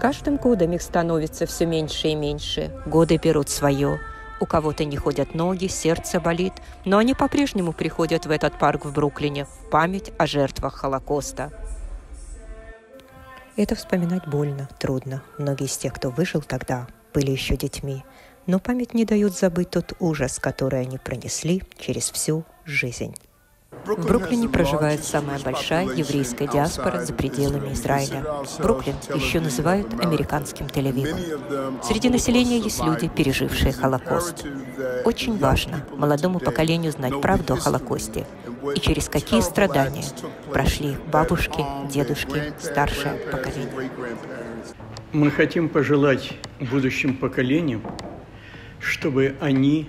каждым годом их становится все меньше и меньше. Годы берут свое. У кого-то не ходят ноги, сердце болит, но они по-прежнему приходят в этот парк в Бруклине в память о жертвах Холокоста. Это вспоминать больно, трудно. Многие из тех, кто выжил тогда, были еще детьми. Но память не дает забыть тот ужас, который они пронесли через всю жизнь. В Бруклине проживает самая большая еврейская диаспора за пределами Израиля. Бруклин еще называют американским Тель-Авивом. Среди населения есть люди, пережившие Холокост. Очень важно молодому поколению знать правду о Холокосте и через какие страдания прошли их бабушки, дедушки, старшее поколение. Мы хотим пожелать будущим поколениям, чтобы они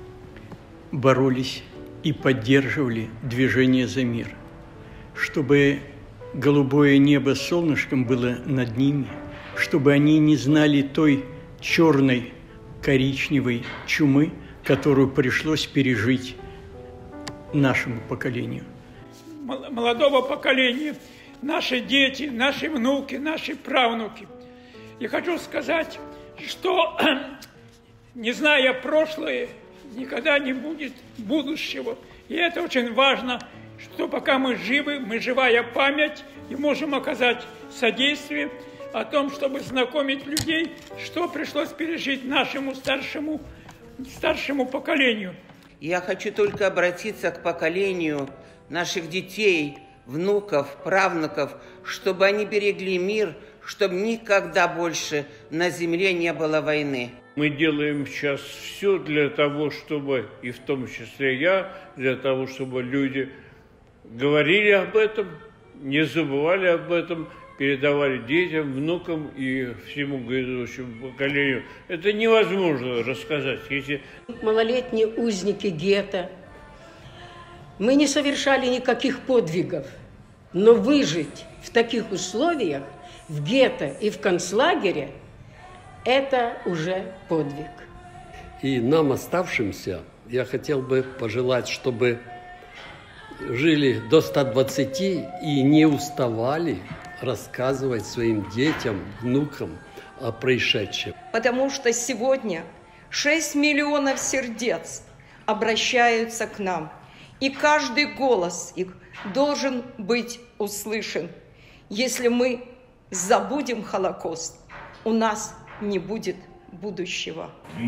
боролись и поддерживали движение за мир, чтобы голубое небо с солнышком было над ними, чтобы они не знали той черной коричневой чумы, которую пришлось пережить нашему поколению. Молодого поколения, наши дети, наши внуки, наши правнуки. Я хочу сказать, что, не зная прошлое, никогда не будет будущего. И это очень важно, что пока мы живы, мы живая память, и можем оказать содействие о том, чтобы знакомить людей, что пришлось пережить нашему старшему поколению. Я хочу только обратиться к поколению наших детей, внуков, правнуков, чтобы они берегли мир, чтобы никогда больше на земле не было войны. Мы делаем сейчас все для того, чтобы, и в том числе я, для того, чтобы люди говорили об этом, не забывали об этом, передавали детям, внукам и всему грядущему поколению. Это невозможно рассказать, если... Малолетние узники гетто. Мы не совершали никаких подвигов, но выжить в таких условиях, в гетто и в концлагере, это уже подвиг. И нам, оставшимся, я хотел бы пожелать, чтобы жили до 120 и не уставали рассказывать своим детям, внукам о происшедшем. Потому что сегодня 6 миллионов сердец обращаются к нам, и каждый голос их должен быть услышан. Если мы забудем Холокост, у нас не будет будущего.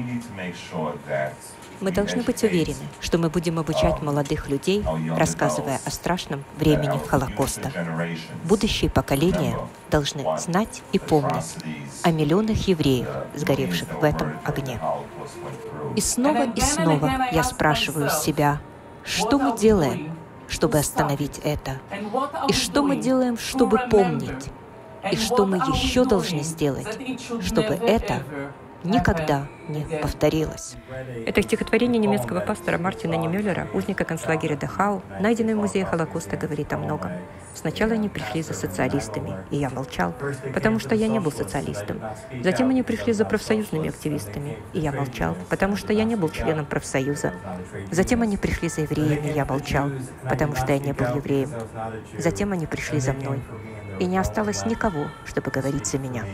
Мы должны быть уверены, что мы будем обучать молодых людей, рассказывая о страшном времени Холокоста. Будущие поколения должны знать и помнить о миллионах евреев, сгоревших в этом огне. И снова я спрашиваю себя, что мы делаем, чтобы остановить это? И что мы делаем, чтобы помнить? И что мы еще должны сделать, чтобы это никогда не повторилось? Это стихотворение немецкого пастора Мартина Немюллера, узника концлагеря Дахау, найденное в музее Холокоста, говорит о многом. Сначала они пришли за социалистами, и я молчал, потому что я не был социалистом. Затем они пришли за профсоюзными активистами, и я молчал, потому что я не был членом профсоюза. Затем они пришли за евреями, и я молчал, потому что я не был евреем. Затем они пришли за мной, и не осталось никого, чтобы говорить за меня.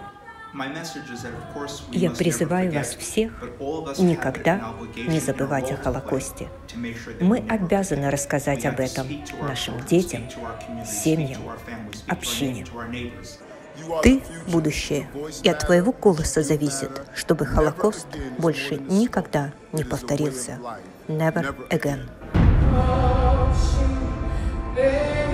Я призываю вас всех никогда не забывать о Холокосте. Мы обязаны рассказать об этом нашим детям, семьям, общине. Ты – будущее, и от твоего голоса зависит, чтобы Холокост больше никогда не повторился. Never again.